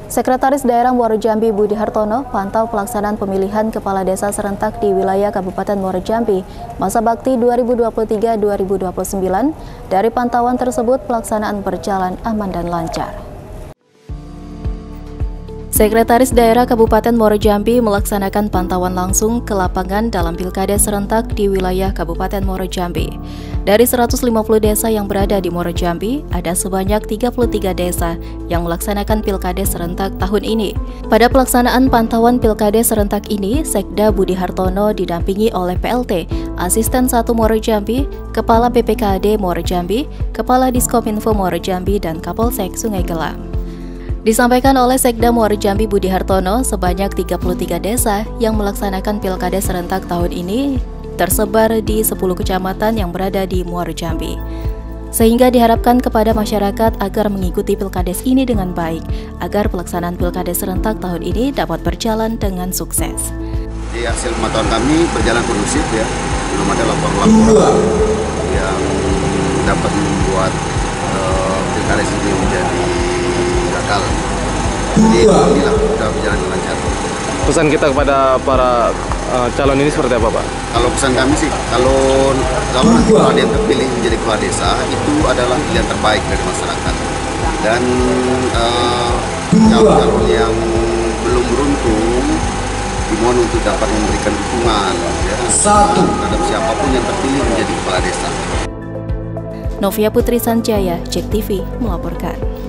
Sekretaris Daerah Muaro Jambi Budi Hartono pantau pelaksanaan pemilihan kepala desa serentak di wilayah Kabupaten Muaro Jambi masa bakti 2023-2029. Dari pantauan tersebut, pelaksanaan berjalan aman dan lancar. Sekretaris Daerah Kabupaten Muaro Jambi melaksanakan pantauan langsung ke lapangan dalam pilkada serentak di wilayah Kabupaten Muaro Jambi. Dari 150 desa yang berada di Muaro Jambi, ada sebanyak 33 desa yang melaksanakan pilkada serentak tahun ini. Pada pelaksanaan pantauan pilkada serentak ini, Sekda Budi Hartono didampingi oleh PLT, Asisten 1 Muaro Jambi, Kepala BPKD Muaro Jambi, Kepala Diskominfo Muaro Jambi, dan Kapolsek Sungai Gelam. Disampaikan oleh Sekda Muaro Jambi Budi Hartono, sebanyak 33 desa yang melaksanakan pilkada serentak tahun ini tersebar di 10 kecamatan yang berada di Muaro Jambi. Sehingga diharapkan kepada masyarakat agar mengikuti pilkades ini dengan baik, agar pelaksanaan pilkada serentak tahun ini dapat berjalan dengan sukses. Di hasil pemantauan kami berjalan kondusif ya, belum ada laporan yang dapat membuat pilkada ini menjadi gagal. Jadi alhamdulillah sudah berjalan lancar. Pesan kita kepada para calon ini seperti apa, Pak? Kalau pesan kami sih, kalau nanti ada yang terpilih menjadi kepala desa, itu adalah pilihan terbaik dari masyarakat. Dan calon-calon yang belum beruntung dimohon untuk dapat memberikan dukungan ya, terhadap siapapun yang terpilih menjadi kepala desa. Novia Putri Sanjaya, JEK TV melaporkan.